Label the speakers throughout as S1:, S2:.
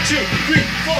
S1: 2, 3, 4.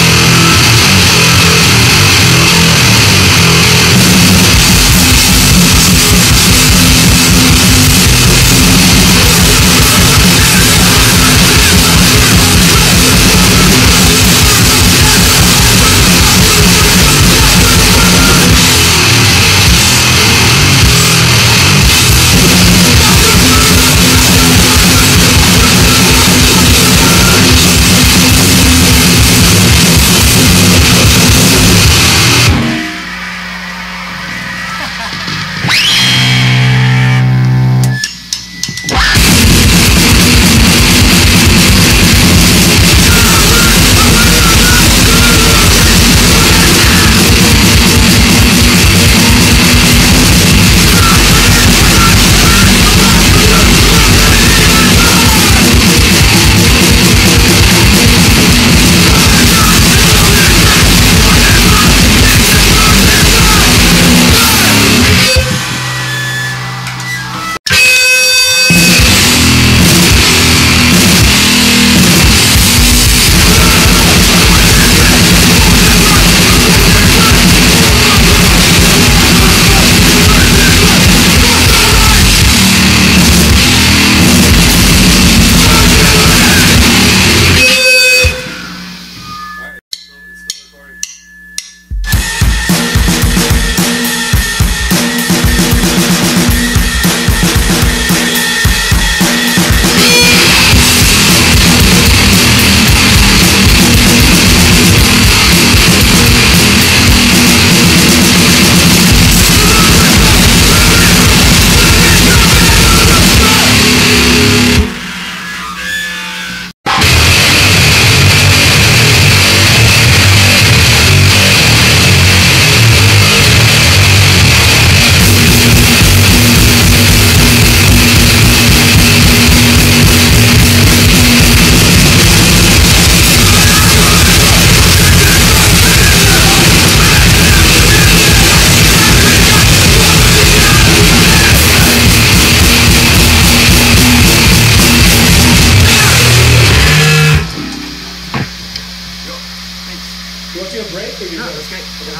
S2: You want to take a break? Or
S3: no, that's great. Okay.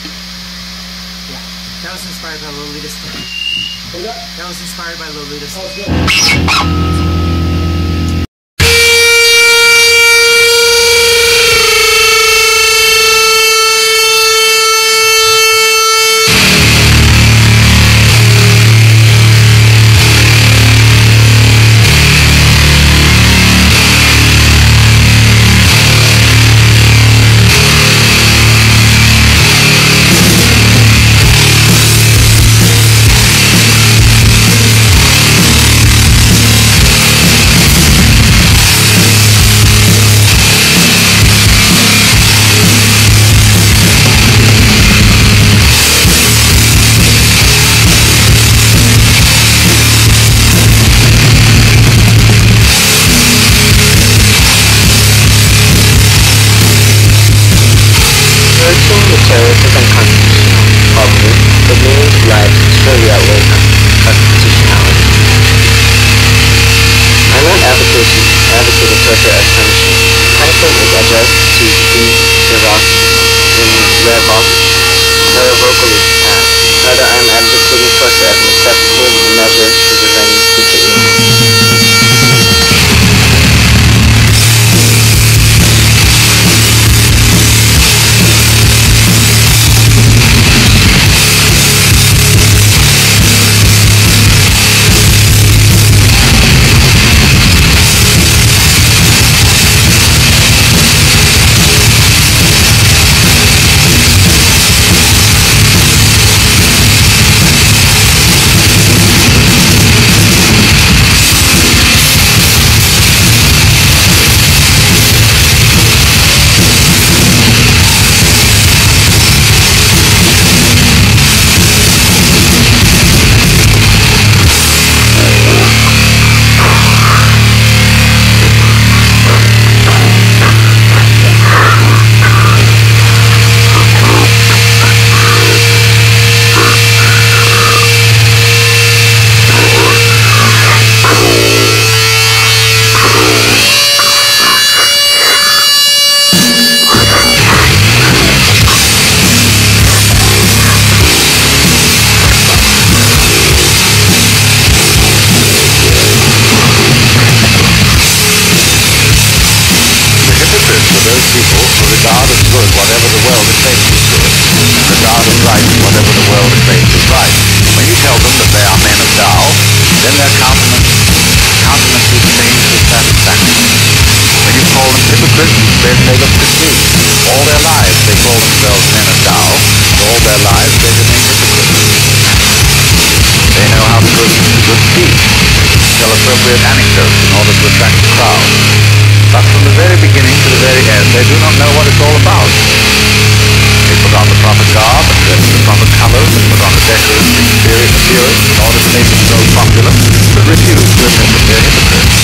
S3: Yeah, that was inspired by Lolita's.
S2: What was that?
S3: That was inspired by Lolita's.
S2: Oh, good.
S1: God is good, whatever the world acclaims is good. And the God is right, whatever the world acclaims is right. When you tell them that they are men of Tao, then their countenances change with satisfaction. When you call them hypocrites, then they look confused. All their lives they call themselves men of Tao, and all their lives they remain hypocrites. They know how to give good speech, tell appropriate anecdotes in order to attract the crowd. But from the very beginning to the very end, they do not know what it's all about. They put on the proper garb and dress in the proper colors and put on a decorous appearance in order to make themselves popular, but refuse to admit that they're hypocrites.